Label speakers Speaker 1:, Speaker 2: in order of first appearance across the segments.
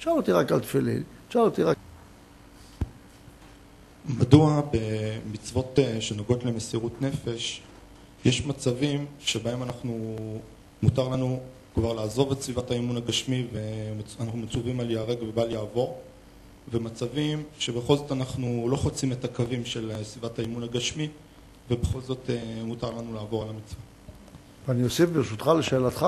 Speaker 1: תשאל אותי רק על תפילין, תשאל אותי רק...
Speaker 2: מדוע במצוות שנוגעות למסירות נפש יש מצבים שבהם מותר לנו כבר לעזוב את סביבת האימון הגשמי ואנחנו מצווים על ייהרג ובל יעבור, ומצבים שבכל זאת אנחנו לא חוצים את הקווים של סביבת האימון הגשמי ובכל זאת מותר לנו לעבור על המצווה?
Speaker 1: ואני אוסיף ברשותך לשאלתך,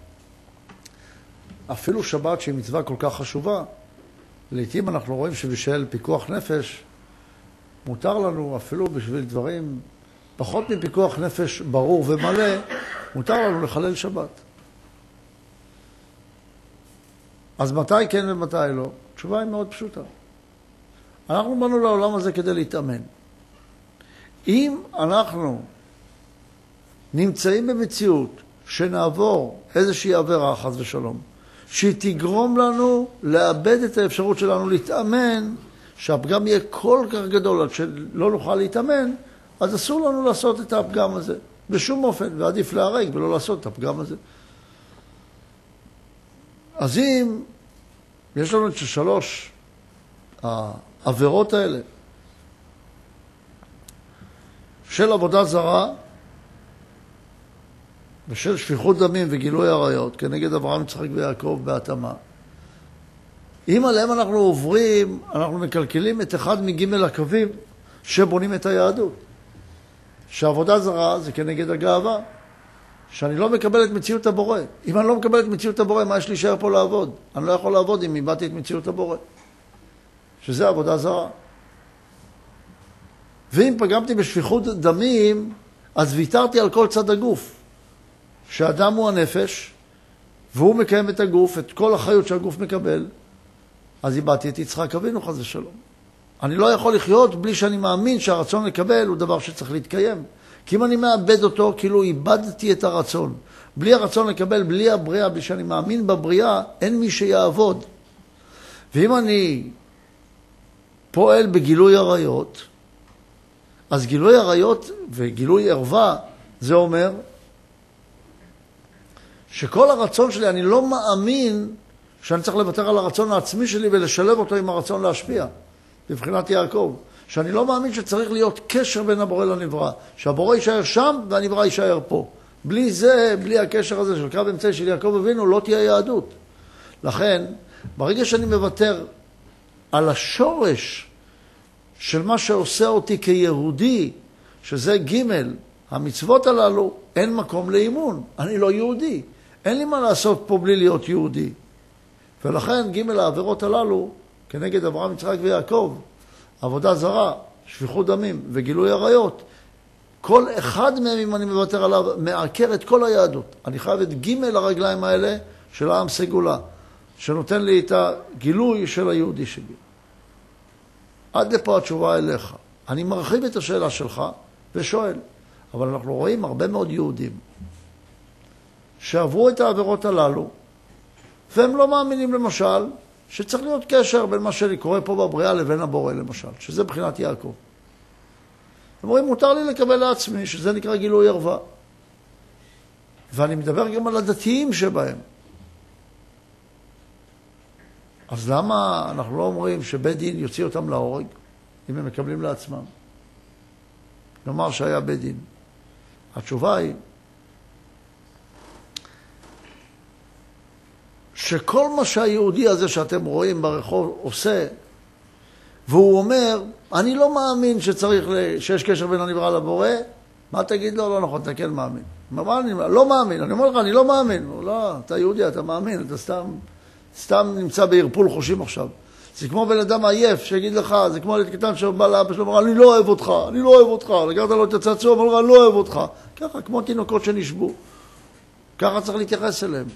Speaker 1: אפילו שבת שהיא מצווה כל כך חשובה, לעתים אנחנו רואים שבשל פיקוח נפש מותר לנו, אפילו בשביל דברים פחות מפיקוח נפש ברור ומלא, מותר לנו לחלל שבת. אז מתי כן ומתי לא? התשובה היא מאוד פשוטה. אנחנו באנו לעולם הזה כדי להתאמן. אם אנחנו נמצאים במציאות שנעבור איזושהי עבירה, חס ושלום, שהיא תגרום לנו לאבד את האפשרות שלנו להתאמן, שהפגם יהיה כל כך גדול עד שלא נוכל להתאמן, אז אסור לנו לעשות את הפגם הזה בשום אופן, ועדיף להרג ולא לעשות את הפגם הזה. אז אם יש לנו את שלוש העבירות האלה של עבודה זרה ושל שפיכות דמים וגילוי עריות כנגד אברהם, יצחק ויעקב בהתאמה, אם עליהם אנחנו עוברים, אנחנו מקלקלים את אחד מג' הקווים שבונים את היהדות. שעבודה זרה זה כנגד הגאווה, שאני לא מקבל את מציאות הבורא. אם אני לא מקבל את מציאות הבורא, מה יש להישאר פה לעבוד? אני לא יכול לעבוד אם איבדתי את מציאות הבורא. שזה עבודה זרה. ואם פגמתי בשפיכות דמים, אז ויתרתי על כל צד הגוף. שהאדם הוא הנפש, והוא מקיים את הגוף, את כל החיות שהגוף מקבל, אז איבדתי את יצחק אבינו, חס ושלום. אני לא יכול לחיות בלי שאני מאמין שהרצון לקבל הוא דבר שצריך להתקיים. כי אם אני מאבד אותו, כאילו איבדתי את הרצון. בלי הרצון לקבל, בלי הבריאה, בלי שאני מאמין בבריאה, אין מי שיעבוד. ואם אני פועל בגילוי עריות, אז גילוי עריות וגילוי ערווה, זה אומר שכל הרצון שלי, אני לא מאמין שאני צריך לוותר על הרצון העצמי שלי ולשלב אותו עם הרצון להשפיע. בבחינת יעקב. שאני לא מאמין שצריך להיות קשר בין הבורא לנברא. שהבורא יישאר שם והנברא יישאר פה. בלי זה, בלי הקשר הזה של קו אמצעי של יעקב אבינו, לא תהיה יהדות. לכן, ברגע שאני מוותר על השורש של מה שעושה אותי כיהודי, שזה ג' המצוות הללו, אין מקום לאימון. אני לא יהודי. אין לי מה לעשות פה בלי להיות יהודי. ולכן ג' העבירות הללו, כנגד אברהם, יצחק ויעקב, עבודה זרה, שפיכות דמים וגילוי עריות, כל אחד מהם, אם אני מוותר עליו, מעקר את כל היהדות. אני חייב את ג' הרגליים האלה של העם סגולה, שנותן לי את הגילוי של היהודי שלי. עד לפה התשובה אליך. אני מרחיב את השאלה שלך ושואל, אבל אנחנו רואים הרבה מאוד יהודים שעברו את העבירות הללו, והם לא מאמינים למשל שצריך להיות קשר בין מה שאני קורא פה בבריאה לבין הבורא למשל, שזה בחינת יעקב. הם אומרים, מותר לי לקבל לעצמי, שזה נקרא גילוי ערווה. ואני מדבר גם על הדתיים שבהם. אז למה אנחנו לא אומרים שבית דין יוציא אותם להורג, אם הם מקבלים לעצמם? נאמר שהיה בית דין. התשובה היא, שכל מה שהיהודי הזה שאתם רואים ברחוב עושה, והוא אומר, אני לא מאמין שיש קשר בין הנברא לבורא, מה תגיד לו? לא נכון, אתה כן מאמין. מה אני לא מאמין? אני אומר לך, אני לא מאמין. לא, אתה יהודי, אתה מאמין, אתה סתם נמצא בערפול חושים עכשיו. זה כמו בן אדם עייף שיגיד לך, זה כמו ילד קטן שבא לאבא שלו, אומר, אני לא אוהב אותך, אני לא אוהב אותך. לגעת לו את הצעצוע, אומר לך, אני לא אוהב אותך. ככה, כמו תינוקות שנשבו. ככה צריך להתייחס אליהם.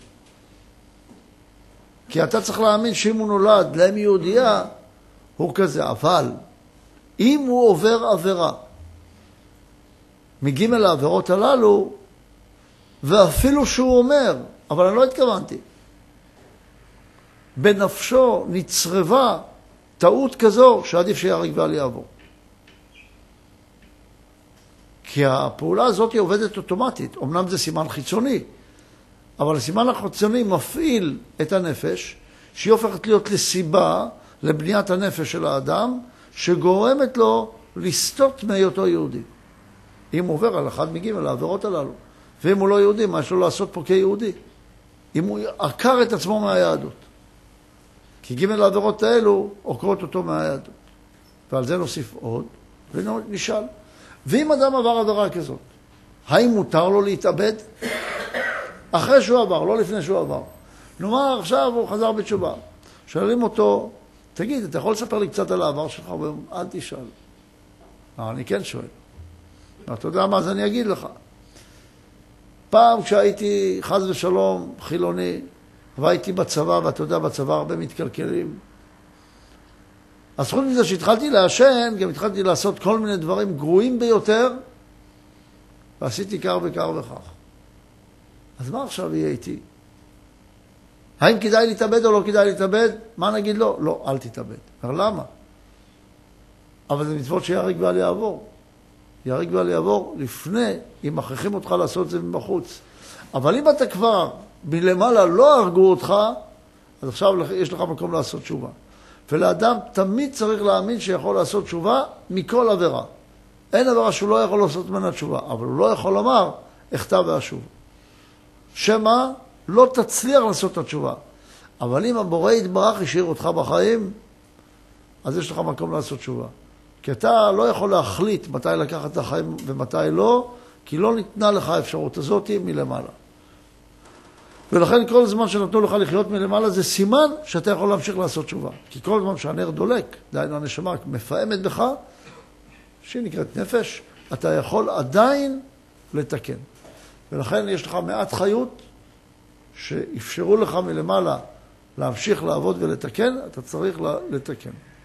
Speaker 1: כי אתה צריך להאמין שאם הוא נולד להם יהודייה, הוא כזה. אבל אם הוא עובר עבירה מג' העבירות הללו, ואפילו שהוא אומר, אבל אני לא התכוונתי, בנפשו נצרבה טעות כזו שעדיף שיהרג ואל יעבור. כי הפעולה הזאת היא עובדת אוטומטית. אמנם זה סימן חיצוני, אבל הסימן החיצוני מפעיל את הנפש, שהיא הופכת להיות לסיבה לבניית הנפש של האדם, שגורמת לו לסטות מהיותו יהודי. אם הוא עובר על אחד מגימל העבירות הללו, ואם הוא לא יהודי, מה יש לו לעשות פה כיהודי? אם הוא עקר את עצמו מהיהדות. כי גימל העבירות האלו עוקרות אותו מהיהדות. ועל זה נוסיף עוד, ונשאל. ואם אדם עבר עבירה כזאת, האם מותר לו להתאבד? אחרי שהוא עבר, לא לפני שהוא עבר. נאמר, עכשיו הוא חזר בתשובה. שואלים אותו, תגיד, אתה יכול לספר לי קצת על העבר שלך? אל תשאל. אני כן שואל. אתה יודע מה, אז אני אגיד לך. פעם כשהייתי חס ושלום חילוני, והייתי בצבא, ואתה יודע, בצבא הרבה מתקלקלים. אז חוץ מזה שהתחלתי לעשן, גם התחלתי לעשות כל מיני דברים גרועים ביותר, ועשיתי כך וכך וכך. אז מה עכשיו יהיה איתי? האם כדאי להתאבד או לא כדאי להתאבד? מה נגיד לו? לא, אל תתאבד. למה? אבל זה מצוות שיהרג ואל יעבור. יהרג ואל יעבור לפני, אם מכריחים אותך לעשות את זה מבחוץ. אבל אם אתה כבר מלמעלה לא הרגו אותך, אז עכשיו יש לך מקום לעשות תשובה. ולאדם תמיד צריך להאמין שיכול לעשות תשובה מכל עבירה. אין עבירה שהוא לא יכול לעשות ממנה תשובה, אבל הוא לא יכול לומר, אחטא ואשוב. שמה לא תצליח לעשות את התשובה. אבל אם הבורא יתברך השאיר אותך בחיים, אז יש לך מקום לעשות תשובה. כי אתה לא יכול להחליט מתי לקחת את החיים ומתי לא, כי לא ניתנה לך האפשרות הזאת מלמעלה. ולכן כל זמן שנתנו לך לחיות מלמעלה זה סימן שאתה יכול להמשיך לעשות תשובה. כי כל זמן שהנר דולק, דהיינו הנשמה מפעמת בך, שהיא נקראת נפש, אתה יכול עדיין לתקן. ולכן יש לך מעט חיות שאפשרו לך מלמעלה להמשיך לעבוד ולתקן, אתה צריך לתקן.